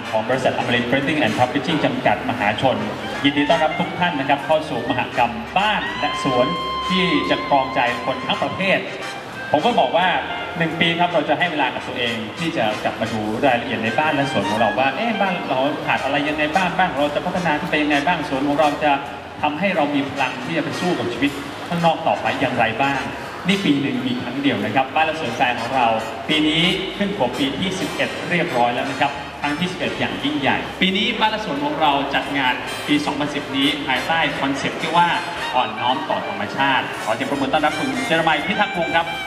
ของบริษัทอมรินทร์ Printing and Publishing จำกัดมหาชนยินดีต้อนรับทุกท่านนะครับเข้าสู่มหกรรมบ้านและสวนที่จะครองใจคนทั้งประเทศผมก็บอกว่า1 ปีครับเราจะให้เวลากับตัวเองที่จะกลับมาดูรายละเอียดในบ้านและสวนของเราว่าบ้านเราขาดอะไรยังไงบ้างเราจะพัฒนาขึ้นไปยังไงบ้างสวนของเราจะทำให้เรามีพลังที่จะไปสู้กับชีวิตข้างนอกต่อไปอย่างไรบ้างนี่ปีหนึ่งมีครั้งเดียวนะครับบ้านและสวนแฟนของเราปีนี้ขึ้นขวบปีที่11เรียบร้อยแล้วนะครับครั้งที่11อย่างยิ่งใหญ่ปีนี้บ้านและสวนของเราจัดงานปี 2010 นี้ภายใต้คอนเซ็ปต์ที่ว่าอ่อนน้อมต่อธรรมชาติขอเสียงปรบมือต้อนรับคุณเจรมัย พิทักษ์พงศ์ครับ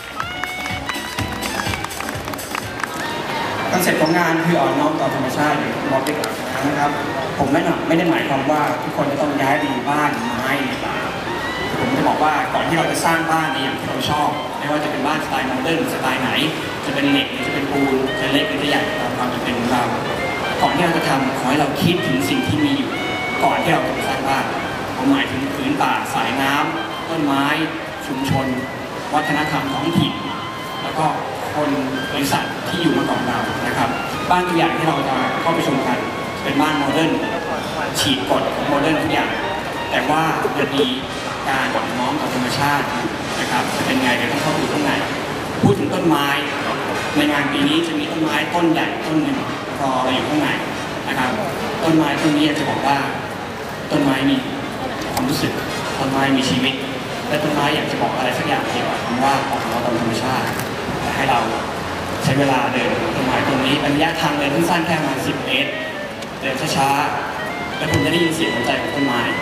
คอนเซ็ปต์ของงานคืออ่อนน้อมต่อธรรมชาติหรือมอบเด็กนะครับผมไม่ได้หมายความว่าทุกคนจะต้องย้ายไปอยู่บ้านไม้ในป่าผมจะบอกว่าก่อนที่เราจะสร้างบ้านในอย่างที่เราชอบไม่ว่าจะเป็นบ้านสไตล์โมเดิร์นสไตล์ไหนจะเป็นเหล็กหรือจะเป็นปูนจะเล็กหรือจะใหญ่ตามความจำเป็นของเราก่อนที่เราจะทำขอให้เราคิดถึงสิ่งที่มีอยู่ก่อนที่เราจะสร้างบ้านผมหมายถึงพื้นป่าสายน้ำต้นไม้ชุมชนวัฒนธรรมท้องถิ่นแล้วก็คนบริษัทที่อยู่มาก่อนเรานะครับบ้านตัวอย่างที่เราจะเข้าไปชมกันเป็นบ้านโมเดิร์นฉีกกฎของโมเดิร์นทุกอย่างแต่ว่ามันมีการอ่อนน้อมต่อธรรมชาตินะครับจะเป็นไงเดี๋ยวต้องเข้าไปดูข้างในพูดถึงต้นไม้ในงานปีนี้จะมีต้นไม้ต้นใหญ่ต้นหนึ่งรอเราอยู่ข้างในนะครับต้นไม้ต้นนี้จะบอกว่าต้นไม้มีความรู้สึกต้นไม้มีชีวิตและต้นไม้อยากจะบอกอะไรสักอย่างเกี่ยวกับคำว่าอ่อนน้อมต่อธรรมชาติให้เราใช้เวลาเดินต้นไม้ต้นนี้ระยะทางเดินสั้นๆแค่ประมาณ10 เมตรเดินช้าๆแล้วคุณจะได้ยินเสียงหัวใจของต้นไม้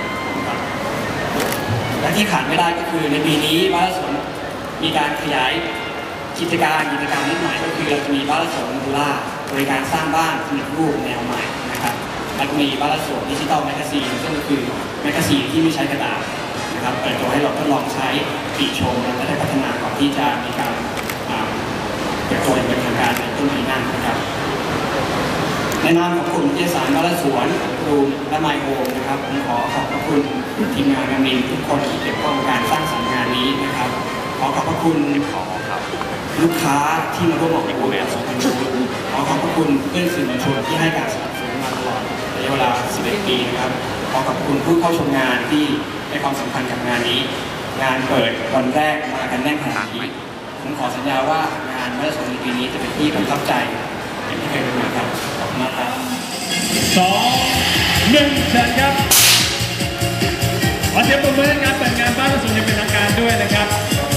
และที่ขาดไม่ได้ก็คือในปีนี้บ้านและสวนมีการขยายกิจกรรมนิดหน่อยก็คือเราจะมีบ้านและสวนมูล่าบริการสร้างบ้านสำเร็จรูปแนวใหม่นะครับแล้วก็มีบ้านและสวนดิจิทัลแมกกาซีนซึ่งก็คือแมกกาซีนที่ไม่ใช้กระดาษนะครับเปิดตัวให้เราทดลองใช้ติชมและได้พัฒนาก่อนที่จะมีการเปิดตัวอย่างเป็นทางการในต้นปีหน้านะครับในนามของกลุ่มวิทยาศาสตร์บ้านและสวนรูมและไมโครนะครับผมขอขอบพระคุณทีมงานอมรินทร์ทุกคนที่เกี่ยวข้องกับการสร้างสรรค์งานนี้นะครับขอขอบพระคุณลูกค้าที่มาร่วมออกแบบสองพันชุดขอขอบพระคุณเพื่อนสื่อมวลชนที่ให้การสนับสนุนมาตลอดระยะเวลา11 ปีนะครับขอขอบคุณผู้เข้าชมงานที่ให้ความสำคัญกับงานนี้งานเปิดวันแรกมากันแน่นขนาดนี้ผมขอสัญญาว่างานบ้านและสวนในปีนี้จะเป็นที่ประทับใจอย่างที่เคยเป็นมาครับขอบคุณมากครับ 2 1เชิญครับขอเสียงปรบมือให้งานเปิดงานบ้านและสวนอย่างเป็นทางการด้วยนะครับ